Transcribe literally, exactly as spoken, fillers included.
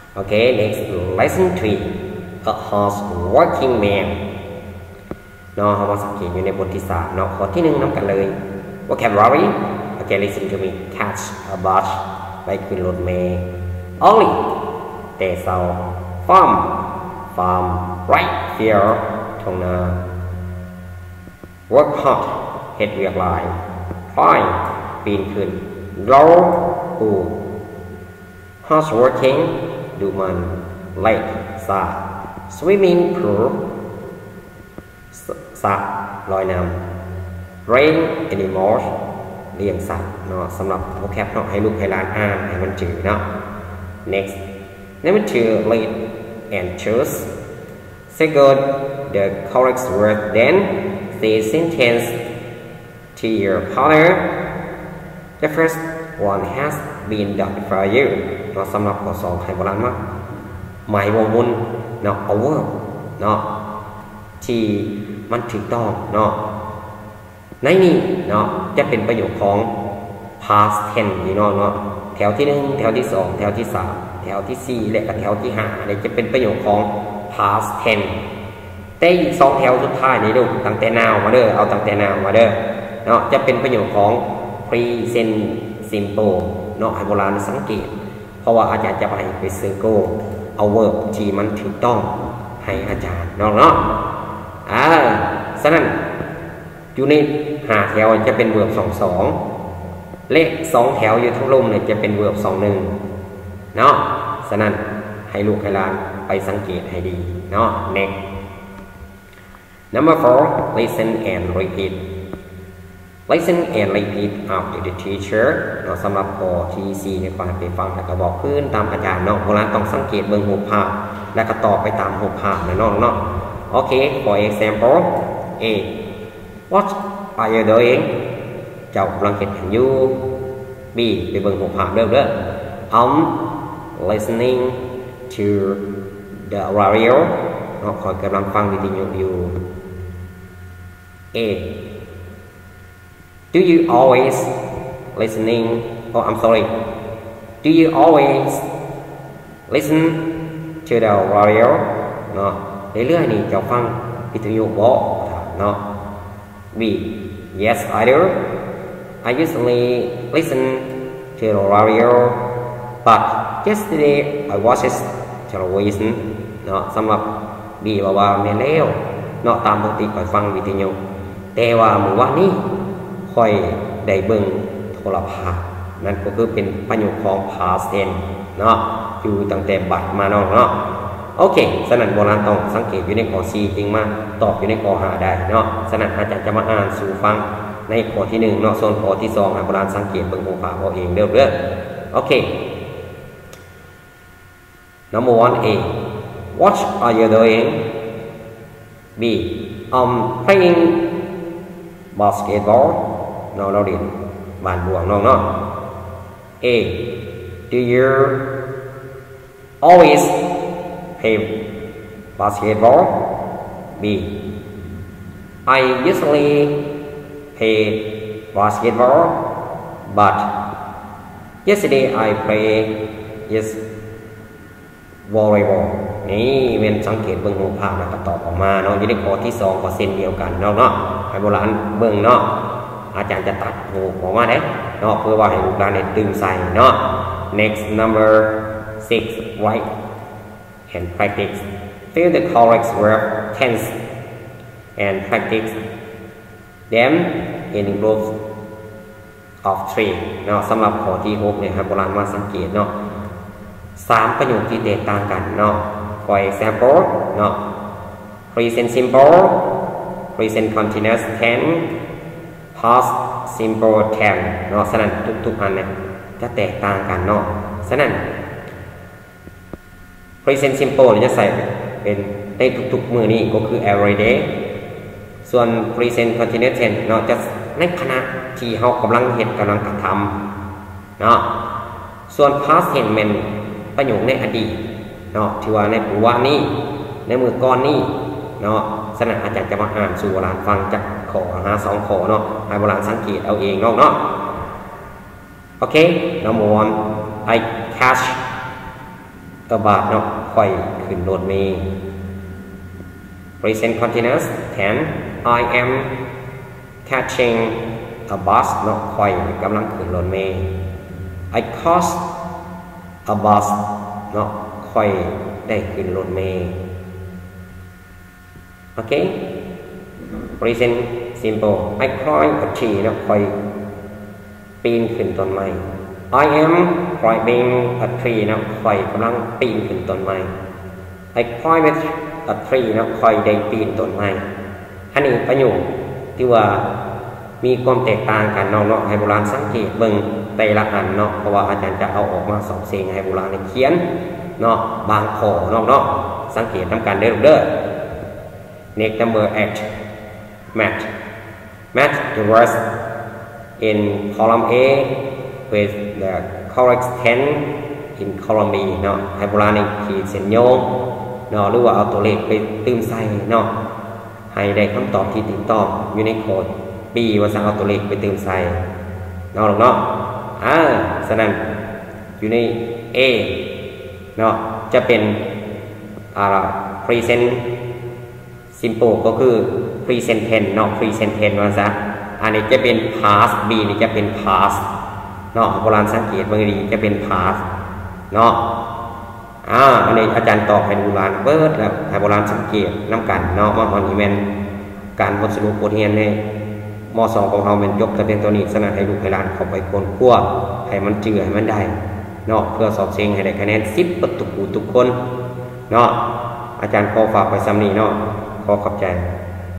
Okay, next lesson three a horse working man เนาะเรามาสังเกตอยู่ในบทที่สามเนาะข้อที่หนึ่งน้ำกันเลย vocabulary okay listen to me catch a bus ไปขึ้นรถเมล์ only แต่เสา farm farm right here ทงนา work hard เฮ็ดเวียกหลาย climb ปีนขึ้น grow ปลูก horse working ดูมัน lake สระ swimming pool สระลอยน้ำ rain animals เลี้ยงสัตว์เนาะสำหรับ vocab เนาะให้ลูกให้หลานอ่านให้มันจืดเนาะ next number two read and choose second the correct word then say sentence to your partner the first one has been done for you เนาะสำหรับข้อสองให้โบราณมากหมายวงวนเนาะ over เนาะที่มันถูกต้องเนาะในนี้เนาะจะเป็นประโยคของ past tense นี่เนาะเนาะแถวที่หนึ่งแถวที่สองแถวที่สามแถวที่สี่และก็แถวที่ห้าเนี่ยจะเป็นประโยคของ past tense แต่อีกสองแถวสุดท้ายนี่ดูตั้งแต่ now มาเด้อเอาตั้งแต่ now มาเด้อเนาะจะเป็นประโยคของ present simple เนาะให้โบราณสังเกตเพราะว่าอาจารย์จะไปไปเซอร์โกเอา verb ที่มันถูกต้องให้อาจารย์เนาะเนาะอ่าฉะนั้นอยู่ในหาแถวจะเป็น verb สองสองเลขสองแถวอยู่ทั้งลมเนี่ยจะเป็น verb สองหนึ่งเนาะฉะนั้นให้ลูกให้หลานไปสังเกตให้ดีเนาะ next number four listen and repeat listen and repeat after the teacher เนาะสำหรับข้อที่สี่เนี่ยก็ให้ไปฟังแล้วก็บอกพื้นตามอาจารย์เนาะโบราณต้องสังเกตเบิ่งรูปภาพแล้วก็ตอบไปตามรูปภาพนะน้องเนาะโอเค for example A what are you doing เจ้ากำลังเฮ็ดหยังอยู่ B ไปเบิ่งรูปภาพเด้อเด้อ I'm listening to the radio เนาะข้อยกำลังฟังวิทยุอยู่ A do you always listening oh I'm sorry do you always listen to the radio เนาะเรื่อยๆนี่เจ้าฟังวิทยุบ่เนาะ B yes I do I usually listen to the radio but yesterday I watched television เนาะสำหรับ B บอกว่าแม่นแล้วเนาะตามปกติข้อยฟังวิทยุแต่ว่าเมื่อวานนี้ค่อยได้เบิ่งโทรทัศน์นั่นก็คือเป็นประโยคของ past tense เนาะอยู่ตั้งแต่บัดมาเนาะเนาะโอเคฉะนั้นโบราณต้องสังเกตอยู่ในข้อสี่จริงมาตอบอยู่ในข้อห้าได้เนาะฉะนั้นอาจารย์จะมาอ่านสู่ฟังในข้อที่หนึ่งเนาะส่วนข้อที่สองให้โบราณสังเกตเบิ่งรูปภาพเอาเองเด้อเด้อโอเค number one A what are you doing B I'm playing basketball น้องเราเรียนบ้านบวงน้องเนาะ A do you always play basketball B I usually play basketball but yesterday I play yes volleyball นี่เว้นสังเกตเบิ่งรูปภาพแล้วก็ตอบออกมาเนาะอยู่ในข้อที่สองก็เส้นเดียวกันเนาะเนาะให้โบราณเบิ่งเนาะอาจารย์จะตัดรูปออกมาได้เนาะเพื่อว่าให้ลูกหลานได้ดึงใส่เนาะ next number six write and practice fill the correct verb tense and practice them in groups of three เนาะสำหรับข้อที่หกเนี่ยให้โบราณมาสังเกตเนาะสามประโยคที่แตกต่างกันเนาะ for example เนาะ present simple present continuous tense past simple tense เนาะฉะนั้นทุกๆอันเนี่ยจะแตกต่างกันเนาะฉะนั้น present simple จะใส่เป็นในทุกๆมือนี้ก็คือ every day ส่วน present continuous tense เนาะจะในขณะที่เฮากำลังเฮ็ดกำลังกระทำเนาะส่วน past tense เป็นประโยคในอดีตเนาะที่ว่าในปัจจุบันนี้ในมือก่อนนี้เนาะฉะนั้นอาจารย์จะมาอ่านสู่โบราณฟังจากข้อหาสองข้อเนาะให้โบราณสังเกตเอาเองเนาะเนาะโอเค number one I catch about เนาะค่อยขึ้นรถเมล์ present continuous ten I am catching a bus เนาะค่อยกำลังขึ้นรถเมล์ I caught a bus เนาะค่อยได้ขึ้นรถเมล์โอเค present simple I climb a tree เนาะค่อยปีนขึ้นต้นไม้ I am climbing a tree เนาะค่อยกำลังปีนขึ้นต้นไม้ I climb a tree เนาะค่อยได้ปีนต้นไม้อันนี้ประโยคที่ว่ามีความแตกต่างกันเนาะเนาะให้โบราณสังเกตเบิ่งแต่ละอันเนาะเพราะว่าอาจารย์จะเอาออกมาสอบเสียงให้โบราณเขียนเนาะบางข้อเนาะเนาะสังเกตนำกันเด้อเด้อ next number eight match match the rest in column A with the correct ten in column B เนาะให้โบราณขีดเส้นโยงเนาะหรือว่าเอาตัวเลขไปเติมใส่เนาะให้ได้คำตอบที่ถูกต้องอยู่ในโค้ด B ว่าสั่งเอาตัวเลขไปเติมใส่เนาะเนาะอ่าฉะนั้นอยู่ใน A เนาะจะเป็นอ่า present simple ก็คือ present tense เนาะ present tense ว่าซะอันนี้จะเป็น past B นี่จะเป็น past เนาะโบราณสังเกตบางทีจะเป็น past เนาะอ่าอันนี้อาจารย์ตอบให้โบราณเบิดแล้วให้โบราณสังเกตน้ำกันเนาะว่ามันอีเมนการบทสรุปบทเรียนในม.สอง ของเราเป็นจบแต่เพียงตัวนี้สนับให้ลูกให้หลานเข้าไปคนขั้วให้มันเจือให้มันได้เนาะเพื่อสอบเสียงให้ได้คะแนนสิบประตูทุกคนเนาะอาจารย์ขอฝากไปซ้ำนี้เนาะขอขอบใจ